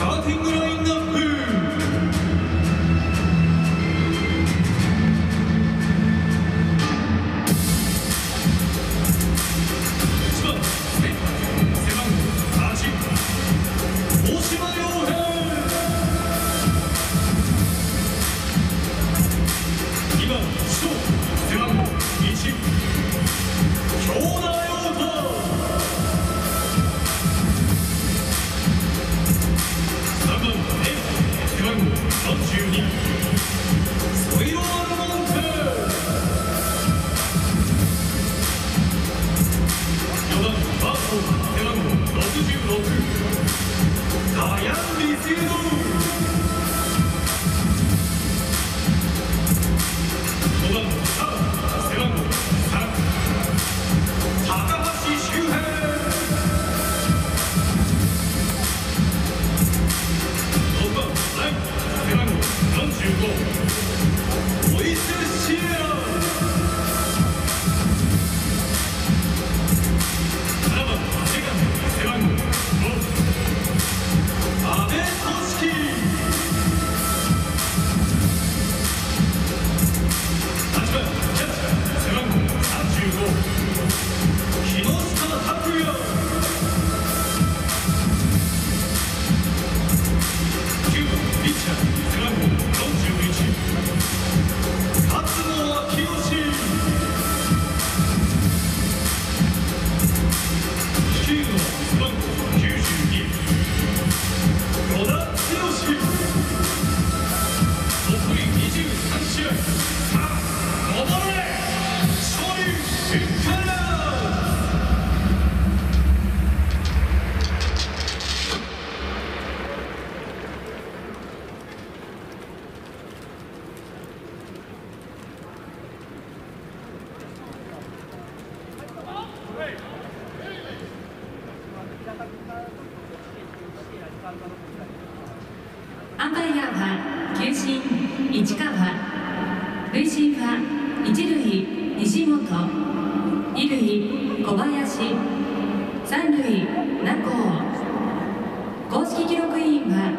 ーティングラインナップ。1番背番号8、大島洋平。2番ショー背番号1、京田陽太。3番背番号32、ソイロアルモンテ。4番バーソー背番号66、ダヤン・リスユド。5番サー背番号3、高橋周平。6番ライト背番号45、モイセ・シエラ。7番セカンド背番号5、阿部俊樹。8番キャッチャー背番号35、木下拓哉。9番ピッチャー背番号41、勝野昭義。9の背番号92、野田剛。残り23試合、さあ戻れ勝利瞬間だ。 アンパイアは球審市川、塁審は一塁西本、二塁小林、三塁名高。公式記録委員は